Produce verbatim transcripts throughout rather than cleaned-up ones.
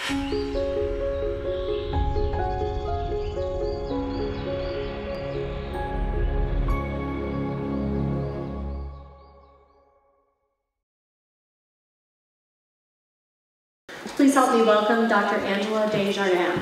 Please help me welcome Doctor Angela Des Jardins.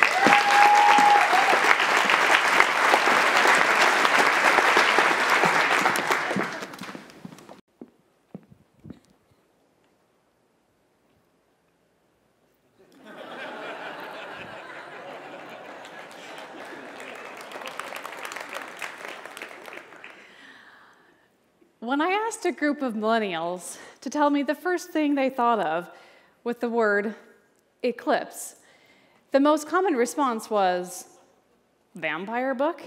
When I asked a group of millennials to tell me the first thing they thought of with the word eclipse, the most common response was, vampire book?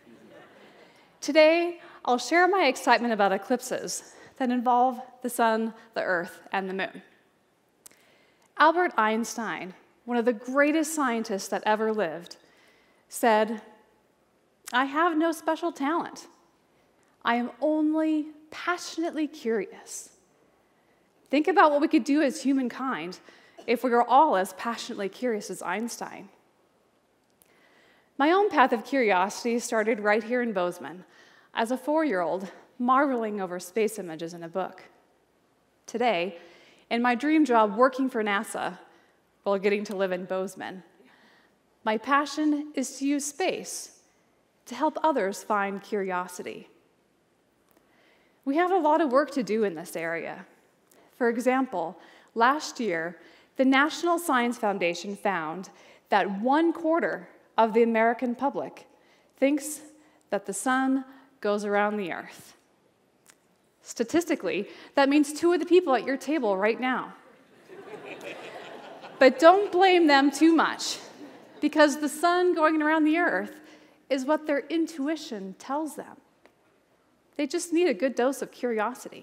Today, I'll share my excitement about eclipses that involve the sun, the earth, and the moon. Albert Einstein, one of the greatest scientists that ever lived, said, "I have no special talent. I am only passionately curious." Think about what we could do as humankind if we were all as passionately curious as Einstein. My own path of curiosity started right here in Bozeman, as a four-year-old marveling over space images in a book. Today, in my dream job working for NASA, while getting to live in Bozeman, my passion is to use space to help others find curiosity. We have a lot of work to do in this area. For example, last year, the National Science Foundation found that one quarter of the American public thinks that the sun goes around the earth. Statistically, that means two of the people at your table right now. But don't blame them too much, because the sun going around the earth is what their intuition tells them. They just need a good dose of curiosity.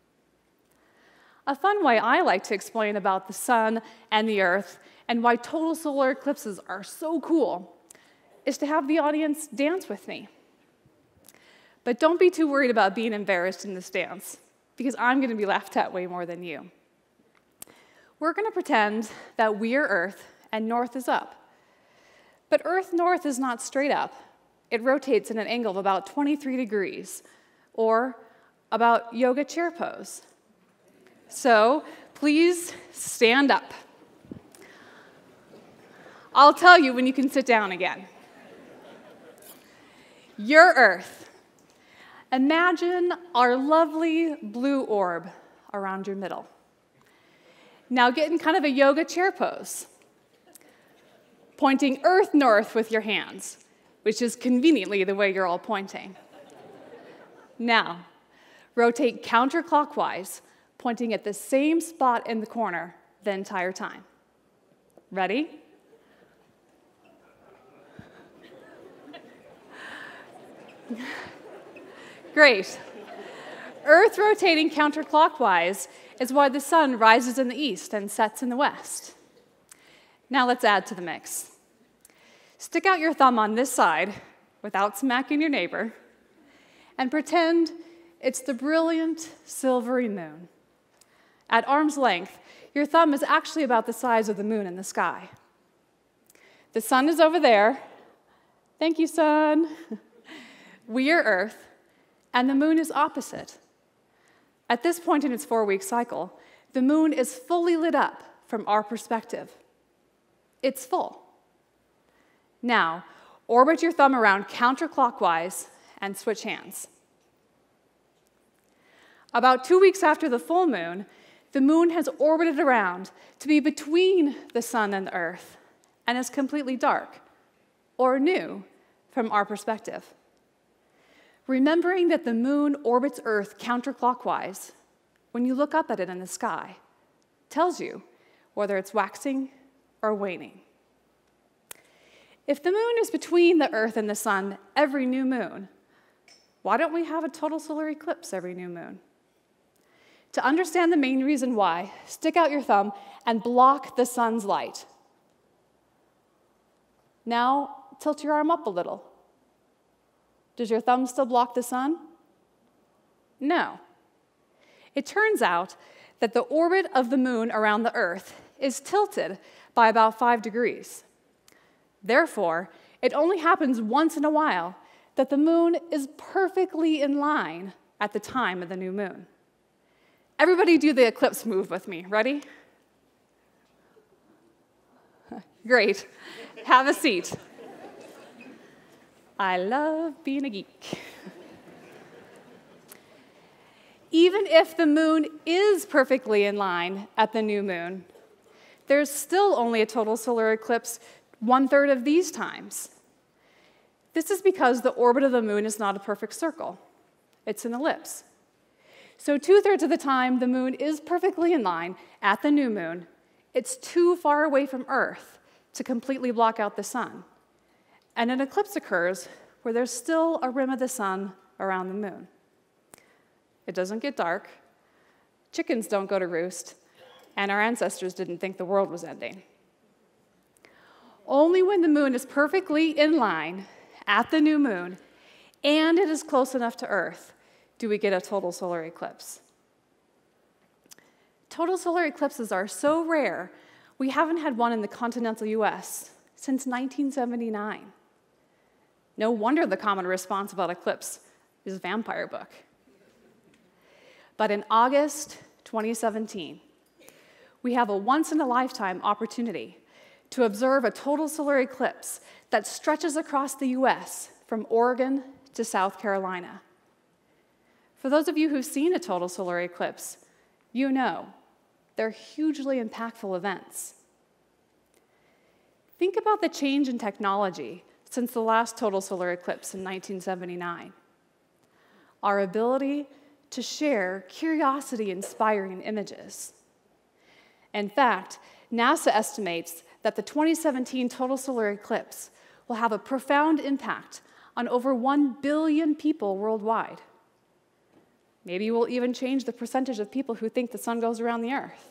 A fun way I like to explain about the sun and the earth and why total solar eclipses are so cool is to have the audience dance with me. But don't be too worried about being embarrassed in this dance, because I'm going to be laughed at way more than you. We're going to pretend that we are Earth and north is up. But Earth north is not straight up. It rotates in an angle of about twenty-three degrees, or about yoga chair pose. So please stand up. I'll tell you when you can sit down again. Your Earth. Imagine our lovely blue orb around your middle. Now get in kind of a yoga chair pose, pointing Earth north with your hands, which is conveniently the way you're all pointing. Now, rotate counterclockwise, pointing at the same spot in the corner the entire time. Ready? Great. Earth rotating counterclockwise is why the sun rises in the east and sets in the west. Now let's add to the mix. Stick out your thumb on this side without smacking your neighbor and pretend it's the brilliant silvery moon. At arm's length, your thumb is actually about the size of the moon in the sky. The sun is over there. Thank you, sun. We are Earth, and the moon is opposite. At this point in its four-week cycle, the moon is fully lit up from our perspective. It's full. Now, orbit your thumb around counterclockwise and switch hands. About two weeks after the full moon, the moon has orbited around to be between the sun and the earth and is completely dark, or new, from our perspective. Remembering that the moon orbits Earth counterclockwise, when you look up at it in the sky, tells you whether it's waxing or waning. If the moon is between the Earth and the sun every new moon, why don't we have a total solar eclipse every new moon? To understand the main reason why, stick out your thumb and block the sun's light. Now, tilt your arm up a little. Does your thumb still block the sun? No. It turns out that the orbit of the moon around the Earth is tilted by about five degrees. Therefore, it only happens once in a while that the moon is perfectly in line at the time of the new moon. Everybody do the eclipse move with me. Ready? Great. Have a seat. I love being a geek. Even if the moon is perfectly in line at the new moon, there's still only a total solar eclipse one-third of these times. This is because the orbit of the moon is not a perfect circle. It's an ellipse. So two-thirds of the time, the moon is perfectly in line at the new moon. It's too far away from Earth to completely block out the sun. And an eclipse occurs where there's still a rim of the sun around the moon. It doesn't get dark, chickens don't go to roost, and our ancestors didn't think the world was ending. Only when the moon is perfectly in line at the new moon and it is close enough to Earth do we get a total solar eclipse. Total solar eclipses are so rare, we haven't had one in the continental U S since nineteen seventy-nine. No wonder the common response about eclipse is vampire book. But in August twenty seventeen, we have a once-in-a-lifetime opportunity to observe a total solar eclipse that stretches across the U S from Oregon to South Carolina. For those of you who've seen a total solar eclipse, you know they're hugely impactful events. Think about the change in technology since the last total solar eclipse in nineteen seventy-nine. Our ability to share curiosity-inspiring images. In fact, NASA estimates that the twenty seventeen total solar eclipse will have a profound impact on over one billion people worldwide. Maybe we'll even change the percentage of people who think the sun goes around the Earth.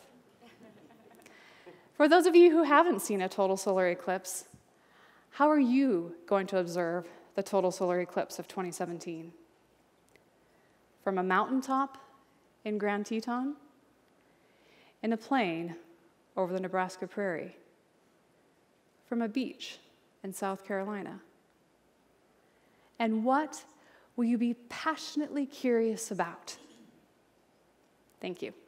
For those of you who haven't seen a total solar eclipse, how are you going to observe the total solar eclipse of twenty seventeen? From a mountaintop in Grand Teton? In a plane over the Nebraska prairie? From a beach in South Carolina? And what will you be passionately curious about? Thank you.